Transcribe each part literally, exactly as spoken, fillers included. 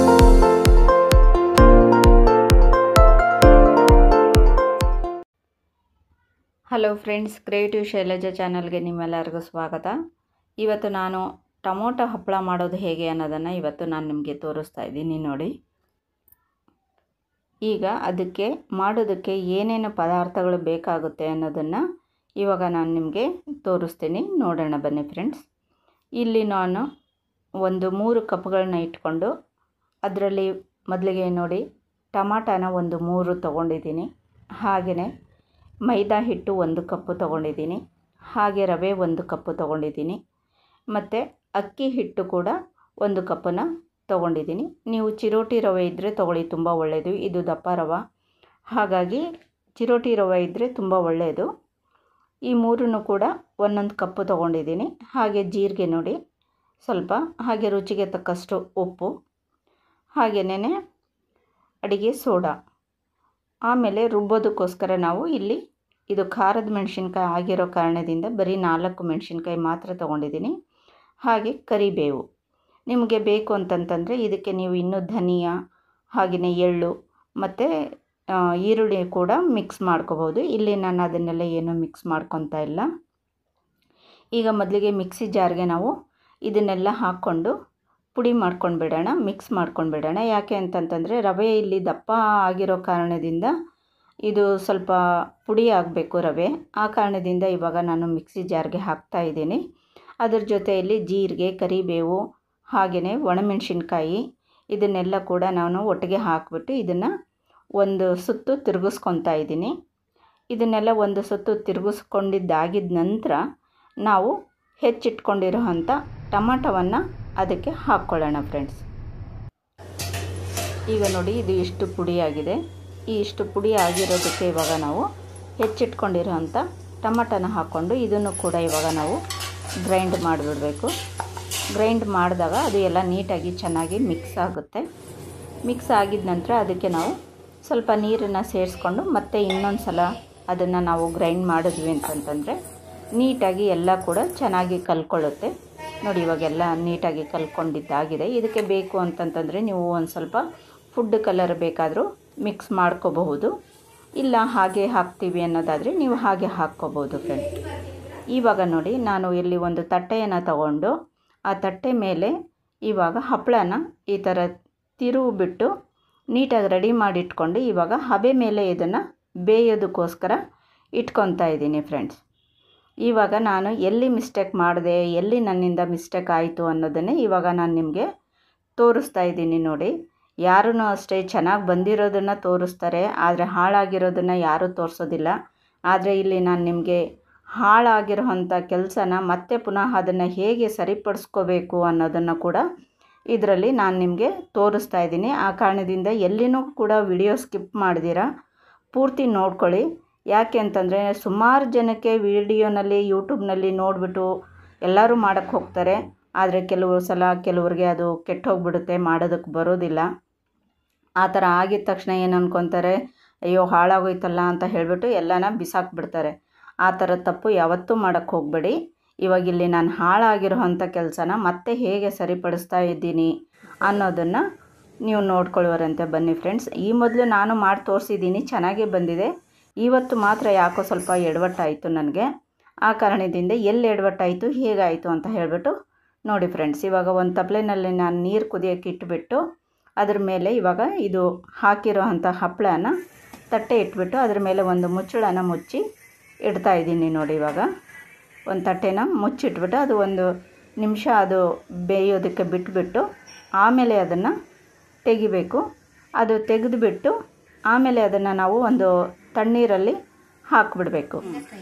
Hello friends, creative Shailaja ಚಾನಲ್ಗೆ ನಿಮ್ಮೆಲ್ಲರಿಗೂ ಸ್ವಾಗತ. ಇವತ್ತು ನಾನು ಟೊಮೊಟೊ ಹಪ್ಪಳ ಮಾಡೋದು ಹೇಗೆ ಅನ್ನೋದನ್ನು ಇವತ್ತು ನಾನು ನಿಮಗೆ ತೋರಿಸ್ತಾ ಇದ್ದೀನಿ ನೋಡಿ. ಈಗ ಅದಕ್ಕೆ ಮಾಡೋದಕ್ಕೆ ಏನೇನು ಪದಾರ್ಥಗಳು ಬೇಕಾಗುತ್ತೆ ಅನ್ನೋದನ್ನು ಇವಾಗ ನಾನು ನಿಮಗೆ ತೋರಿಸ್ತೀನಿ. ನೋಡೋಣ ಬನ್ನಿ ಫ್ರೆಂಡ್ಸ್. ಇಲ್ಲಿ ನಾನು ಒಂದು ಮೂರು ಕಪ್ಗಳನ್ನ ಇಟ್ಕೊಂಡು ಅದರಲ್ಲಿ ಮೊದಲಿಗೆ ನೋಡಿ ಟೊಮಾಟೋನ ಒಂದು ಮೂರು ತೊಗೊಂಡಿದ್ದೀನಿ. ಹಾಗೆಯೇ ಮೈದಾ ಹಿಟ್ಟು ಒಂದು ಕಪ್ಪು ತೊಗೊಂಡಿದ್ದೀನಿ. ಹಾಗೆ ರವೆ ಒಂದು ಕಪ್ಪು ತೊಗೊಂಡಿದ್ದೀನಿ. ಮತ್ತು ಅಕ್ಕಿ ಹಿಟ್ಟು ಕೂಡ ಒಂದು ಕಪ್ಪನ್ನು ತೊಗೊಂಡಿದ್ದೀನಿ. ನೀವು ಚಿರೋಟಿ ರವೆ ಇದ್ದರೆ ತೊಗೊಳ್ಳಿ, ತುಂಬ ಒಳ್ಳೆಯದು. ಇದು ದಪ್ಪ ರವೆ, ಹಾಗಾಗಿ ಚಿರೋಟಿ ರವೆ ಇದ್ದರೆ ತುಂಬ ಒಳ್ಳೆಯದು. ಈ ಮೂರನ್ನು ಕೂಡ ಒಂದೊಂದು ಕಪ್ಪು ತೊಗೊಂಡಿದ್ದೀನಿ. ಹಾಗೆ ಜೀರಿಗೆ ನೋಡಿ ಸ್ವಲ್ಪ, ಹಾಗೆ ರುಚಿಗೆ ತಕ್ಕಷ್ಟು ಉಪ್ಪು, ಹಾಗೆಯೇ ಅಡಿಗೆ ಸೋಡಾ. ಆಮೇಲೆ ರುಬ್ಬೋದಕ್ಕೋಸ್ಕರ ನಾವು ಇಲ್ಲಿ ಇದು ಖಾರದ ಮೆಣಸಿನ್ಕಾಯಿ ಆಗಿರೋ ಕಾರಣದಿಂದ ಬರೀ ನಾಲ್ಕು ಮೆಣಸಿನ್ಕಾಯಿ ಮಾತ್ರ ತೊಗೊಂಡಿದ್ದೀನಿ. ಹಾಗೆ ಕರಿಬೇವು ನಿಮಗೆ ಬೇಕು ಅಂತಂತಂದರೆ ಇದಕ್ಕೆ ನೀವು ಇನ್ನೂ ಧನಿಯಾ, ಹಾಗೆಯೇ ಎಳ್ಳು ಮತ್ತು ಈರುಳ್ಳಿ ಕೂಡ ಮಿಕ್ಸ್ ಮಾಡ್ಕೋಬೋದು. ಇಲ್ಲಿ ನಾನು ಅದನ್ನೆಲ್ಲ ಏನೂ ಮಿಕ್ಸ್ ಮಾಡ್ಕೊತಾ ಇಲ್ಲ. ಈಗ ಮೊದಲಿಗೆ ಮಿಕ್ಸಿ ಜಾರ್ಗೆ ನಾವು ಇದನ್ನೆಲ್ಲ ಹಾಕ್ಕೊಂಡು ಪುಡಿ ಮಾಡ್ಕೊಂಡು ಬಿಡೋಣ, ಮಿಕ್ಸ್ ಮಾಡ್ಕೊಂಡು ಬಿಡೋಣ. ಯಾಕೆ ಅಂತಂತಂದರೆ ರವೆ ಇಲ್ಲಿ ದಪ್ಪ ಆಗಿರೋ ಕಾರಣದಿಂದ ಇದು ಸ್ವಲ್ಪ ಪುಡಿ ಆಗಬೇಕು ರವೆ. ಆ ಕಾರಣದಿಂದ ಇವಾಗ ನಾನು ಮಿಕ್ಸಿ ಜಾರ್ಗೆ ಹಾಕ್ತಾ ಇದ್ದೀನಿ. ಅದ್ರ ಜೊತೆಯಲ್ಲಿ ಜೀರಿಗೆ, ಕರಿಬೇವು, ಹಾಗೆಯೇ ಒಣಮೆಣಸಿನ್ಕಾಯಿ ಇದನ್ನೆಲ್ಲ ಕೂಡ ನಾನು ಒಟ್ಟಿಗೆ ಹಾಕಿಬಿಟ್ಟು ಇದನ್ನು ಒಂದು ಸುತ್ತು ತಿರುಗಿಸ್ಕೊತಾ ಇದ್ದೀನಿ. ಇದನ್ನೆಲ್ಲ ಒಂದು ಸುತ್ತು ತಿರುಗಿಸ್ಕೊಂಡಿದ್ದಾಗಿದ್ದ ನಂತರ ನಾವು ಹೆಚ್ಚಿಟ್ಕೊಂಡಿರೋ ಅಂಥ ಟೊಮಾಟೊವನ್ನು ಅದಕ್ಕೆ ಹಾಕ್ಕೊಳ್ಳೋಣ ಫ್ರೆಂಡ್ಸ್. ಈಗ ನೋಡಿ ಇದು ಇಷ್ಟು ಪುಡಿಯಾಗಿದೆ. ಈ ಇಷ್ಟು ಪುಡಿ ಆಗಿರೋದಕ್ಕೆ ಇವಾಗ ನಾವು ಹೆಚ್ಚಿಟ್ಕೊಂಡಿರೋ ಅಂಥ ಟೊಮಾಟೊನ ಹಾಕ್ಕೊಂಡು ಇದನ್ನು ಕೂಡ ಇವಾಗ ನಾವು ಗ್ರೈಂಡ್ ಮಾಡಿಬಿಡಬೇಕು. ಗ್ರೈಂಡ್ ಮಾಡಿದಾಗ ಅದು ಎಲ್ಲ ನೀಟಾಗಿ ಚೆನ್ನಾಗಿ ಮಿಕ್ಸ್ ಆಗುತ್ತೆ. ಮಿಕ್ಸ್ ಆಗಿದ ನಂತರ ಅದಕ್ಕೆ ನಾವು ಸ್ವಲ್ಪ ನೀರನ್ನು ಸೇರಿಸ್ಕೊಂಡು ಮತ್ತೆ ಇನ್ನೊಂದು ಸಲ ಅದನ್ನು ನಾವು ಗ್ರೈಂಡ್ ಮಾಡಿದ್ವಿ ಅಂತಂತಂದರೆ ನೀಟಾಗಿ ಎಲ್ಲ ಕೂಡ ಚೆನ್ನಾಗಿ ಕಲ್ಕೊಳ್ಳುತ್ತೆ. ನೋಡಿ ಇವಾಗೆಲ್ಲ ನೀಟಾಗಿ ಕಲ್ಕೊಂಡಿದ್ದಾಗಿದೆ. ಇದಕ್ಕೆ ಬೇಕು ಅಂತಂತಂದರೆ ನೀವು ಒಂದು ಸ್ವಲ್ಪ ಫುಡ್ ಕಲರ್ ಬೇಕಾದರೂ ಮಿಕ್ಸ್ ಮಾಡ್ಕೋಬಹುದು, ಇಲ್ಲ ಹಾಗೆ ಹಾಕ್ತೀವಿ ಅನ್ನೋದಾದರೆ ನೀವು ಹಾಗೆ ಹಾಕ್ಕೋಬೋದು ಫ್ರೆಂಡ್ಸ್. ಇವಾಗ ನೋಡಿ ನಾನು ಇಲ್ಲಿ ಒಂದು ತಟ್ಟೆಯನ್ನು ತಗೊಂಡು ಆ ತಟ್ಟೆ ಮೇಲೆ ಇವಾಗ ಹಪ್ಪಳನ ಈ ಥರ ತಿರುವು ಬಿಟ್ಟು ನೀಟಾಗಿ ರೆಡಿ ಮಾಡಿ ಇಟ್ಕೊಂಡು ಇವಾಗ ಹಬೆ ಮೇಲೆ ಇದನ್ನು ಬೇಯೋದಕ್ಕೋಸ್ಕರ ಇಟ್ಕೊತಾ ಇದ್ದೀನಿ ಫ್ರೆಂಡ್ಸ್. ಇವಾಗ ನಾನು ಎಲ್ಲಿ ಮಿಸ್ಟೇಕ್ ಮಾಡಿದೆ, ಎಲ್ಲಿ ನನ್ನಿಂದ ಮಿಸ್ಟೇಕ್ ಆಯಿತು ಅನ್ನೋದನ್ನೇ ಇವಾಗ ನಾನು ನಿಮಗೆ ತೋರಿಸ್ತಾ ಇದ್ದೀನಿ ನೋಡಿ. ಯಾರೂ ಅಷ್ಟೇ ಚೆನ್ನಾಗಿ ಬಂದಿರೋದನ್ನು ತೋರಿಸ್ತಾರೆ, ಆದರೆ ಹಾಳಾಗಿರೋದನ್ನು ಯಾರೂ ತೋರಿಸೋದಿಲ್ಲ. ಆದರೆ ಇಲ್ಲಿ ನಾನು ನಿಮಗೆ ಹಾಳಾಗಿರೋವಂಥ ಕೆಲಸನ ಮತ್ತೆ ಪುನಃ ಅದನ್ನು ಹೇಗೆ ಸರಿಪಡಿಸ್ಕೋಬೇಕು ಅನ್ನೋದನ್ನು ಕೂಡ ಇದರಲ್ಲಿ ನಾನು ನಿಮಗೆ ತೋರಿಸ್ತಾ ಇದ್ದೀನಿ. ಆ ಕಾರಣದಿಂದ ಎಲ್ಲಿನೂ ಕೂಡ ವಿಡಿಯೋ ಸ್ಕಿಪ್ ಮಾಡ್ದಿರಾ ಪೂರ್ತಿ ನೋಡ್ಕೊಳ್ಳಿ. ಯಾಕೆ ಅಂತಂದರೆ ಸುಮಾರು ಜನಕ್ಕೆ ವಿಡಿಯೋನಲ್ಲಿ ಯೂಟ್ಯೂಬ್ನಲ್ಲಿ ನೋಡಿಬಿಟ್ಟು ಎಲ್ಲರೂ ಮಾಡೋಕ್ಕೆ ಹೋಗ್ತಾರೆ. ಆದರೆ ಕೆಲವು ಸಲ ಕೆಲವ್ರಿಗೆ ಅದು ಕೆಟ್ಟು ಹೋಗ್ಬಿಡುತ್ತೆ, ಮಾಡೋದಕ್ಕೆ ಬರೋದಿಲ್ಲ. ಆ ಥರ ಆಗಿದ ತಕ್ಷಣ ಏನು ಅಂದ್ಕೊತಾರೆ, ಅಯ್ಯೋ ಹಾಳಾಗೋಯ್ತಲ್ಲ ಅಂತ ಹೇಳಿಬಿಟ್ಟು ಎಲ್ಲನ ಬಿಸಾಕ್ಬಿಡ್ತಾರೆ. ಆ ಥರ ತಪ್ಪು ಯಾವತ್ತೂ ಮಾಡೋಕ್ಕೆ ಹೋಗಬೇಡಿ. ಇವಾಗ ಇಲ್ಲಿ ನಾನು ಹಾಳಾಗಿರೋ ಅಂಥ ಕೆಲಸನ ಮತ್ತೆ ಹೇಗೆ ಸರಿಪಡಿಸ್ತಾ ಇದ್ದೀನಿ ಅನ್ನೋದನ್ನು ನೀವು ನೋಡ್ಕೊಳ್ಳುವರಂತೆ ಬನ್ನಿ ಫ್ರೆಂಡ್ಸ್. ಈ ಮೊದಲು ನಾನು ಮಾಡಿ ತೋರಿಸಿದ್ದೀನಿ, ಚೆನ್ನಾಗೇ ಬಂದಿದೆ. ಇವತ್ತು ಮಾತ್ರ ಯಾಕೋ ಸ್ವಲ್ಪ ಎಡವಟ್ಟಾಯಿತು ನನಗೆ. ಆ ಕಾರಣದಿಂದ ಎಲ್ಲಿ ಎಡವಟ್ಟಾಯಿತು, ಹೇಗಾಯಿತು ಅಂತ ಹೇಳಿಬಿಟ್ಟು ನೋಡಿ ಫ್ರೆಂಡ್ಸ್. ಇವಾಗ ಒಂದು ತಪ್ಪಲೆನಲ್ಲಿ ನಾನು ನೀರು ಕುದಿಯೋಕ್ಕೆ ಇಟ್ಬಿಟ್ಟು ಅದ್ರ ಮೇಲೆ ಇವಾಗ ಇದು ಹಾಕಿರೋ ಅಂಥ ಹಪ್ಪಳನ ತಟ್ಟೆ ಇಟ್ಬಿಟ್ಟು ಅದ್ರ ಮೇಲೆ ಒಂದು ಮುಚ್ಚಳನ ಮುಚ್ಚಿ ಇಡ್ತಾ ಇದ್ದೀನಿ ನೋಡಿ. ಇವಾಗ ಒಂದು ತಟ್ಟೆನ ಮುಚ್ಚಿಟ್ಬಿಟ್ಟು ಅದು ಒಂದು ನಿಮಿಷ ಅದು ಬೇಯೋದಕ್ಕೆ ಬಿಟ್ಬಿಟ್ಟು ಆಮೇಲೆ ಅದನ್ನು ತೆಗಿಬೇಕು. ಅದು ತೆಗೆದುಬಿಟ್ಟು ಆಮೇಲೆ ಅದನ್ನು ನಾವು ಒಂದು ತಣ್ಣೀರಲ್ಲಿ ಹಾಕಿಬಿಡಬೇಕು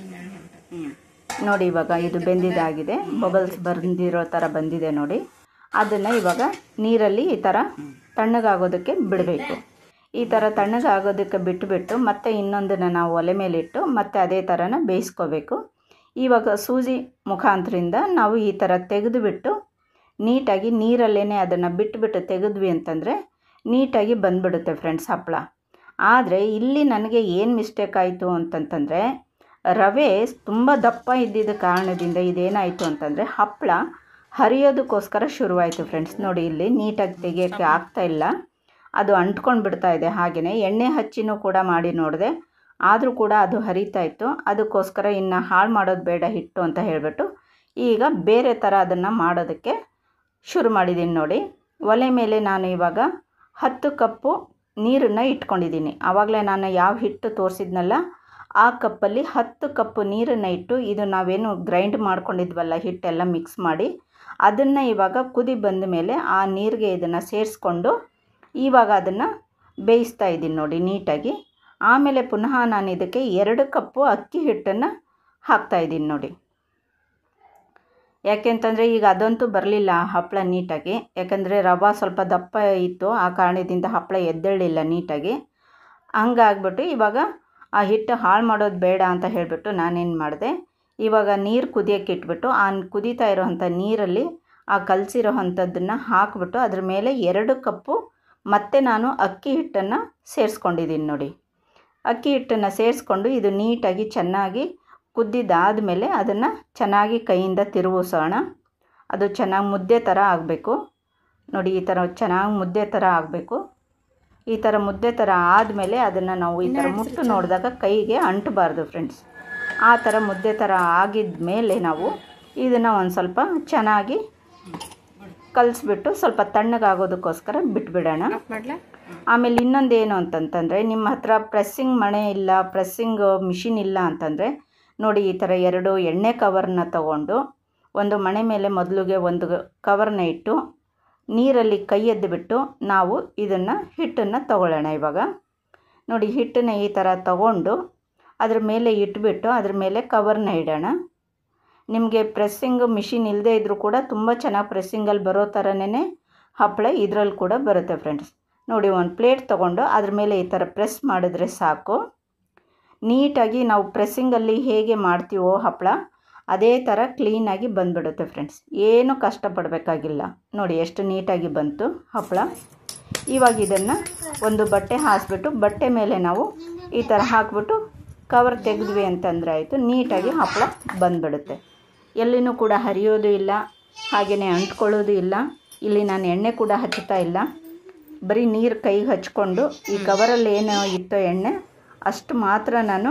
ನೋಡಿ. ಇವಾಗ ಇದು ಬೆಂದಿದ್ದಾಗಿದೆ, ಬಬಲ್ಸ್ ಬಂದಿರೋ ಥರ ಬಂದಿದೆ ನೋಡಿ. ಅದನ್ನು ಇವಾಗ ನೀರಲ್ಲಿ ಈ ಥರ ತಣ್ಣಗಾಗೋದಕ್ಕೆ ಬಿಡಬೇಕು. ಈ ಥರ ತಣ್ಣಗಾಗೋದಕ್ಕೆ ಬಿಟ್ಟುಬಿಟ್ಟು ಮತ್ತೆ ಇನ್ನೊಂದನ್ನು ನಾವು ಒಲೆ ಮೇಲಿಟ್ಟು ಮತ್ತೆ ಅದೇ ಥರನ ಬೇಯಿಸ್ಕೋಬೇಕು. ಇವಾಗ ಸೂಜಿ ಮುಖಾಂತರದಿಂದ ನಾವು ಈ ಥರ ತೆಗೆದುಬಿಟ್ಟು ನೀಟಾಗಿ ನೀರಲ್ಲೇ ಅದನ್ನು ಬಿಟ್ಟುಬಿಟ್ಟು ತೆಗೆದ್ವಿ ಅಂತಂದರೆ ನೀಟಾಗಿ ಬಂದುಬಿಡುತ್ತೆ ಫ್ರೆಂಡ್ಸ್ ಹಪ್ಪಳ. ಆದರೆ ಇಲ್ಲಿ ನನಗೆ ಏನು ಮಿಸ್ಟೇಕ್ ಆಯಿತು ಅಂತಂತಂದರೆ ರವೆ ತುಂಬ ದಪ್ಪ ಇದ್ದಿದ್ದ ಕಾರಣದಿಂದ ಇದೇನಾಯಿತು ಅಂತಂದರೆ ಹಪ್ಪಳ ಹರಿಯೋದಕ್ಕೋಸ್ಕರ ಶುರುವಾಯಿತು ಫ್ರೆಂಡ್ಸ್. ನೋಡಿ ಇಲ್ಲಿ ನೀಟಾಗಿ ತೆಗಿಯೋಕ್ಕೆ ಆಗ್ತಾಯಿಲ್ಲ, ಅದು ಅಂಟ್ಕೊಂಡು ಬಿಡ್ತಾ ಇದೆ. ಹಾಗೆಯೇ ಎಣ್ಣೆ ಹಚ್ಚಿನೂ ಕೂಡ ಮಾಡಿ ನೋಡಿದೆ, ಆದರೂ ಕೂಡ ಅದು ಹರಿತಾ ಇತ್ತು. ಅದಕ್ಕೋಸ್ಕರ ಇನ್ನು ಹಾಳು ಮಾಡೋದು ಬೇಡ ಹಿಟ್ಟು ಅಂತ ಹೇಳಿಬಿಟ್ಟು ಈಗ ಬೇರೆ ಥರ ಅದನ್ನು ಮಾಡೋದಕ್ಕೆ ಶುರು ಮಾಡಿದ್ದೀನಿ. ನೋಡಿ, ಒಲೆ ಮೇಲೆ ನಾನು ಇವಾಗ ಹತ್ತು ಕಪ್ಪು ನೀರನ್ನು ಇಟ್ಕೊಂಡಿದ್ದೀನಿ. ಆವಾಗಲೇ ನಾನು ಯಾವ ಹಿಟ್ಟು ತೋರಿಸಿದ್ನಲ್ಲ ಆ ಕಪ್ಪಲ್ಲಿ ಹತ್ತು ಕಪ್ಪು ನೀರನ್ನು ಇಟ್ಟು, ಇದು ನಾವೇನು ಗ್ರೈಂಡ್ ಮಾಡ್ಕೊಂಡಿದ್ವಲ್ಲ ಹಿಟ್ಟೆಲ್ಲ ಮಿಕ್ಸ್ ಮಾಡಿ, ಅದನ್ನು ಇವಾಗ ಕುದಿ ಬಂದ ಮೇಲೆ ಆ ನೀರಿಗೆ ಇದನ್ನು ಸೇರಿಸ್ಕೊಂಡು ಇವಾಗ ಅದನ್ನು ಬೇಯಿಸ್ತಾ ಇದ್ದೀನಿ ನೋಡಿ ನೀಟಾಗಿ. ಆಮೇಲೆ ಪುನಃ ನಾನು ಇದಕ್ಕೆ ಎರಡು ಕಪ್ಪು ಅಕ್ಕಿ ಹಿಟ್ಟನ್ನು ಹಾಕ್ತಾಯಿದ್ದೀನಿ ನೋಡಿ. ಯಾಕೆಂತಂದರೆ ಈಗ ಅದಂತೂ ಬರಲಿಲ್ಲ ಹಪ್ಪಳ ನೀಟಾಗಿ, ಯಾಕಂದರೆ ರವೆ ಸ್ವಲ್ಪ ದಪ್ಪ ಇತ್ತು, ಆ ಕಾರಣದಿಂದ ಹಪ್ಪಳ ಎದ್ದೇಳಲಿಲ್ಲ ನೀಟಾಗಿ. ಹಂಗಾಗ್ಬಿಟ್ಟು ಇವಾಗ ಆ ಹಿಟ್ಟು ಹಾಳು ಮಾಡೋದು ಬೇಡ ಅಂತ ಹೇಳಿಬಿಟ್ಟು ನಾನೇನು ಮಾಡಿದೆ, ಇವಾಗ ನೀರು ಕುದಿಯೋಕ್ಕೆ ಇಟ್ಬಿಟ್ಟು ಆ ಕುದೀತಾ ಇರೋವಂಥ ನೀರಲ್ಲಿ ಆ ಕಲಸಿರೋ ಅಂಥದ್ದನ್ನು ಹಾಕಿಬಿಟ್ಟು ಅದ್ರ ಮೇಲೆ ಎರಡು ಕಪ್ಪು ಮತ್ತೆ ನಾನು ಅಕ್ಕಿ ಹಿಟ್ಟನ್ನು ಸೇರಿಸ್ಕೊಂಡಿದ್ದೀನಿ ನೋಡಿ. ಅಕ್ಕಿ ಹಿಟ್ಟನ್ನು ಸೇರಿಸ್ಕೊಂಡು ಇದು ನೀಟಾಗಿ ಚೆನ್ನಾಗಿ ಕುದ್ದಿದ್ದಾದಮೇಲೆ ಅದನ್ನು ಚೆನ್ನಾಗಿ ಕೈಯಿಂದ ತಿರುಗಿಸೋಣ. ಅದು ಚೆನ್ನಾಗಿ ಮುದ್ದೆ ಥರ ಆಗಬೇಕು ನೋಡಿ, ಈ ಥರ ಚೆನ್ನಾಗಿ ಮುದ್ದೆ ಥರ ಆಗಬೇಕು. ಈ ಥರ ಮುದ್ದೆ ಥರ ಆದಮೇಲೆ ಅದನ್ನು ನಾವು ಈ ಥರ ಮುಟ್ಟು ನೋಡಿದಾಗ ಕೈಗೆ ಅಂಟಬಾರ್ದು ಫ್ರೆಂಡ್ಸ್. ಆ ಥರ ಮುದ್ದೆ ಥರ ಆಗಿದ ಮೇಲೆ ನಾವು ಇದನ್ನು ಒಂದು ಸ್ವಲ್ಪ ಚೆನ್ನಾಗಿ ಕಲಿಸ್ಬಿಟ್ಟು ಸ್ವಲ್ಪ ತಣ್ಣಗಾಗೋದಕ್ಕೋಸ್ಕರ ಬಿಟ್ಬಿಡೋಣ. ಆಮೇಲೆ ಇನ್ನೊಂದು ಏನು ಅಂತಂತಂದರೆ, ನಿಮ್ಮ ಹತ್ರ ಪ್ರೆಸ್ಸಿಂಗ್ ಮಣೆ ಇಲ್ಲ, ಪ್ರೆಸ್ಸಿಂಗ್ ಮಿಷಿನ್ ಇಲ್ಲ ಅಂತಂದರೆ ನೋಡಿ, ಈ ಥರ ಎರಡು ಎಣ್ಣೆ ಕವರ್ನ ತಗೊಂಡು ಒಂದು ಮಣೆ ಮೇಲೆ ಮೊದಲಿಗೆ ಒಂದು ಕವರ್ನ ಇಟ್ಟು ನೀರಲ್ಲಿ ಕೈ ಎದ್ದುಬಿಟ್ಟು ನಾವು ಇದನ್ನು ಹಿಟ್ಟನ್ನು ತಗೊಳ್ಳೋಣ. ಇವಾಗ ನೋಡಿ, ಹಿಟ್ಟನ್ನು ಈ ಥರ ತಗೊಂಡು ಅದ್ರ ಮೇಲೆ ಇಟ್ಬಿಟ್ಟು ಅದ್ರ ಮೇಲೆ ಕವರ್ನ ಇಡೋಣ. ನಿಮಗೆ ಪ್ರೆಸ್ಸಿಂಗ್ ಮಿಷಿನ್ ಇಲ್ಲದೇ ಇದ್ದರೂ ಕೂಡ ತುಂಬ ಚೆನ್ನಾಗಿ ಪ್ರೆಸ್ಸಿಂಗಲ್ಲಿ ಬರೋ ಥರನೇ ಹಪ್ಪಳ ಇದರಲ್ಲಿ ಕೂಡ ಬರುತ್ತೆ ಫ್ರೆಂಡ್ಸ್. ನೋಡಿ, ಒಂದು ಪ್ಲೇಟ್ ತೊಗೊಂಡು ಅದ್ರ ಮೇಲೆ ಈ ಥರ ಪ್ರೆಸ್ ಮಾಡಿದ್ರೆ ಸಾಕು. ನೀಟಾಗಿ ನಾವು ಪ್ರೆಸ್ಸಿಂಗಲ್ಲಿ ಹೇಗೆ ಮಾಡ್ತೀವೋ ಹಪ್ಪಳ ಅದೇ ಥರ ಕ್ಲೀನಾಗಿ ಬಂದುಬಿಡುತ್ತೆ ಫ್ರೆಂಡ್ಸ್. ಏನು ಕಷ್ಟಪಡಬೇಕಾಗಿಲ್ಲ. ನೋಡಿ ಎಷ್ಟು ನೀಟಾಗಿ ಬಂತು ಹಪ್ಪಳ. ಇವಾಗ ಇದನ್ನು ಒಂದು ಬಟ್ಟೆ ಹಾಸಿಬಿಟ್ಟು ಬಟ್ಟೆ ಮೇಲೆ ನಾವು ಈ ಥರ ಹಾಕಿಬಿಟ್ಟು ಕವರ್ ತೆಗೆದ್ವಿ ಅಂತಂದರೆ ಆಯಿತು, ನೀಟಾಗಿ ಹಪ್ಪಳ ಬಂದುಬಿಡುತ್ತೆ. ಎಲ್ಲಿನೂ ಕೂಡ ಹರಿಯೋದು ಇಲ್ಲ, ಹಾಗೆಯೇ ಅಂಟ್ಕೊಳ್ಳೋದು ಇಲ್ಲ. ಇಲ್ಲಿ ನಾನು ಎಣ್ಣೆ ಕೂಡ ಹಚ್ಚುತ್ತಾ ಇಲ್ಲ, ಬರೀ ನೀರು ಕೈಗೆ ಹಚ್ಕೊಂಡು ಈ ಕವರಲ್ಲಿ ಏನು ಇತ್ತೋ ಎಣ್ಣೆ ಅಷ್ಟು ಮಾತ್ರ ನಾನು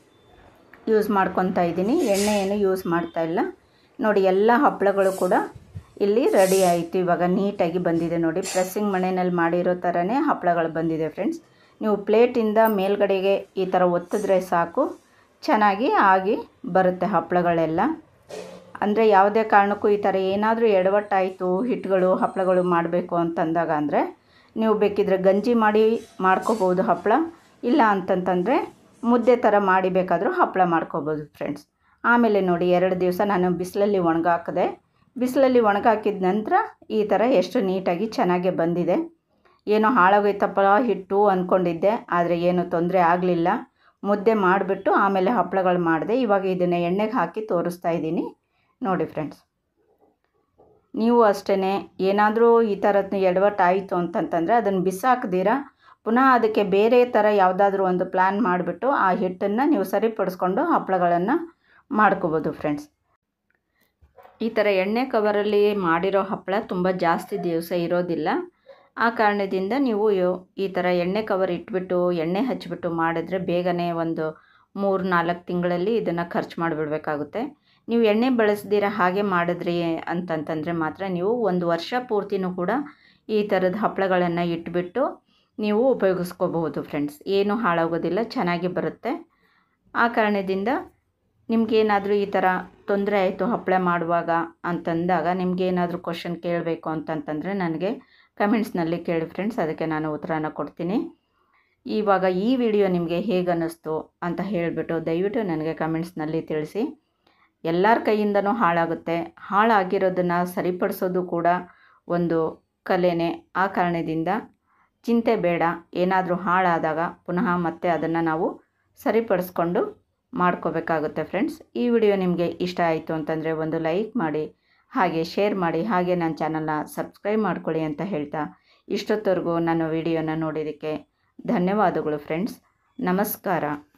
ಯೂಸ್ ಮಾಡ್ಕೊತಾ ಇದ್ದೀನಿ. ಎಣ್ಣೆ ಏನು ಯೂಸ್ ಮಾಡ್ತಾ ಇಲ್ಲ. ನೋಡಿ, ಎಲ್ಲ ಹಪ್ಪಳಗಳು ಕೂಡ ಇಲ್ಲಿ ರೆಡಿ ಆಯಿತು. ಇವಾಗ ನೀಟಾಗಿ ಬಂದಿದೆ ನೋಡಿ, ಪ್ರೆಸ್ಸಿಂಗ್ ಮಣೆಯಲ್ಲಿ ಮಾಡಿರೋ ಥರನೇ ಹಪ್ಪಳಗಳು ಬಂದಿದೆ ಫ್ರೆಂಡ್ಸ್. ನೀವು ಪ್ಲೇಟಿಂದ ಮೇಲ್ಗಡೆಗೆ ಈ ಥರ ಒತ್ತಿದ್ರೆ ಸಾಕು, ಚೆನ್ನಾಗಿ ಆಗಿ ಬರುತ್ತೆ ಹಪ್ಪಳಗಳೆಲ್ಲ. ಅಂದರೆ ಯಾವುದೇ ಕಾರಣಕ್ಕೂ ಈ ಥರ ಏನಾದರೂ ಎಡವಟ್ಟಾಯಿತು ಹಿಟ್ಟುಗಳು ಹಪ್ಪಳಗಳು ಮಾಡಬೇಕು ಅಂತಂದಾಗ ಅಂದರೆ ನೀವು ಬೇಕಿದ್ರೆ ಗಂಜಿ ಮಾಡಿ ಮಾಡ್ಕೋಬೋದು ಹಪ್ಪಳ, ಇಲ್ಲ ಅಂತಂತಂದರೆ ಮುದ್ದೆ ಥರ ಮಾಡಿ ಬೇಕಾದರೂ ಹಪ್ಪಳ ಮಾಡ್ಕೋಬೋದು ಫ್ರೆಂಡ್ಸ್. ಆಮೇಲೆ ನೋಡಿ, ಎರಡು ದಿವಸ ನಾನು ಬಿಸಿಲಲ್ಲಿ ಒಣಗಾಕಿದೆ. ಬಿಸಿಲಲ್ಲಿ ಒಣಗಾಕಿದ ನಂತರ ಈ ಥರ ಎಷ್ಟು ನೀಟಾಗಿ ಚೆನ್ನಾಗೇ ಬಂದಿದೆ. ಏನೋ ಹಾಳಾಗೋಯ್ತಪ್ಪ ಹಿಟ್ಟು ಅಂದ್ಕೊಂಡಿದ್ದೆ, ಆದರೆ ಏನು ತೊಂದರೆ ಆಗಲಿಲ್ಲ. ಮುದ್ದೆ ಮಾಡಿಬಿಟ್ಟು ಆಮೇಲೆ ಹಪ್ಪಳಗಳು ಮಾಡಿದೆ. ಇವಾಗ ಇದನ್ನು ಎಣ್ಣೆಗೆ ಹಾಕಿ ತೋರಿಸ್ತಾ ಇದ್ದೀನಿ ನೋಡಿ ಫ್ರೆಂಡ್ಸ್. ನೀವು ಅಷ್ಟೇ ಏನಾದರೂ ಈ ಥರದ್ದು ಎಡವಟ್ಟು ಆಯಿತು ಅಂತಂತಂದರೆ ಅದನ್ನು ಬಿಸಾಕ್ದಿರ ಪುನಃ ಅದಕ್ಕೆ ಬೇರೆ ಥರ ಯಾವುದಾದ್ರೂ ಒಂದು ಪ್ಲ್ಯಾನ್ ಮಾಡಿಬಿಟ್ಟು ಆ ಹಿಟ್ಟನ್ನು ನೀವು ಸರಿಪಡಿಸ್ಕೊಂಡು ಹಪ್ಪಳಗಳನ್ನು ಮಾಡ್ಕೋಬೋದು ಫ್ರೆಂಡ್ಸ್. ಈ ಥರ ಎಣ್ಣೆ ಕವರಲ್ಲಿ ಮಾಡಿರೋ ಹಪ್ಪಳ ತುಂಬ ಜಾಸ್ತಿ ದಿವಸ ಇರೋದಿಲ್ಲ. ಆ ಕಾರಣದಿಂದ ನೀವು ಈ ಥರ ಎಣ್ಣೆ ಕವರ್ ಇಟ್ಬಿಟ್ಟು ಎಣ್ಣೆ ಹಚ್ಚಿಬಿಟ್ಟು ಮಾಡಿದ್ರೆ ಬೇಗನೆ ಒಂದು ಮೂರು ನಾಲ್ಕು ತಿಂಗಳಲ್ಲಿ ಇದನ್ನು ಖರ್ಚು ಮಾಡಿಬಿಡ್ಬೇಕಾಗುತ್ತೆ. ನೀವು ಎಣ್ಣೆ ಬಳಸ್ದಿರ ಹಾಗೆ ಮಾಡಿದ್ರಿ ಅಂತಂತಂದರೆ ಮಾತ್ರ ನೀವು ಒಂದು ವರ್ಷ ಪೂರ್ತಿನೂ ಕೂಡ ಈ ಥರದ ಹಪ್ಪಳಗಳನ್ನು ಇಟ್ಬಿಟ್ಟು ನೀವು ಉಪಯೋಗಿಸ್ಕೋಬಹುದು ಫ್ರೆಂಡ್ಸ್. ಏನೂ ಹಾಳಾಗೋದಿಲ್ಲ, ಚೆನ್ನಾಗಿ ಬರುತ್ತೆ. ಆ ಕಾರಣದಿಂದ ನಿಮಗೇನಾದರೂ ಈ ಥರ ತೊಂದರೆ ಆಯಿತು ಹಪ್ಪಳ ಮಾಡುವಾಗ ಅಂತಂದಾಗ ನಿಮಗೇನಾದರೂ ಕ್ವಶನ್ ಕೇಳಬೇಕು ಅಂತಂತಂದರೆ ನನಗೆ ಕಮೆಂಟ್ಸ್ನಲ್ಲಿ ಕೇಳಿ ಫ್ರೆಂಡ್ಸ್, ಅದಕ್ಕೆ ನಾನು ಉತ್ತರನ ಕೊಡ್ತೀನಿ. ಇವಾಗ ಈ ವಿಡಿಯೋ ನಿಮಗೆ ಹೇಗೆ ಅನ್ನಿಸ್ತು ಅಂತ ಹೇಳಿಬಿಟ್ಟು ದಯವಿಟ್ಟು ನನಗೆ ಕಮೆಂಟ್ಸ್ನಲ್ಲಿ ತಿಳಿಸಿ. ಎಲ್ಲರ ಕೈಯಿಂದನೂ ಹಾಳಾಗುತ್ತೆ, ಹಾಳಾಗಿರೋದನ್ನು ಸರಿಪಡಿಸೋದು ಕೂಡ ಒಂದು ಕಲೆನೇ. ಆ ಕಾರಣದಿಂದ ಚಿಂತೆ ಬೇಡ, ಏನಾದರೂ ಹಾಳಾದಾಗ ಪುನಃ ಮತ್ತೆ ಅದನ್ನು ನಾವು ಸರಿಪಡಿಸ್ಕೊಂಡು ಮಾಡ್ಕೋಬೇಕಾಗುತ್ತೆ ಫ್ರೆಂಡ್ಸ್. ಈ ವಿಡಿಯೋ ನಿಮಗೆ ಇಷ್ಟ ಆಯಿತು ಅಂತಂದರೆ ಒಂದು ಲೈಕ್ ಮಾಡಿ, ಹಾಗೆ ಶೇರ್ ಮಾಡಿ, ಹಾಗೆ ನನ್ನ ಚಾನಲ್ನ ಸಬ್ಸ್ಕ್ರೈಬ್ ಮಾಡ್ಕೊಳ್ಳಿ ಅಂತ ಹೇಳ್ತಾ ಇಷ್ಟೊತ್ತವರೆಗೂ ನನ್ನ ವಿಡಿಯೋನ ನೋಡಿದ್ದಕ್ಕೆ ಧನ್ಯವಾದಗಳು ಫ್ರೆಂಡ್ಸ್. ನಮಸ್ಕಾರ.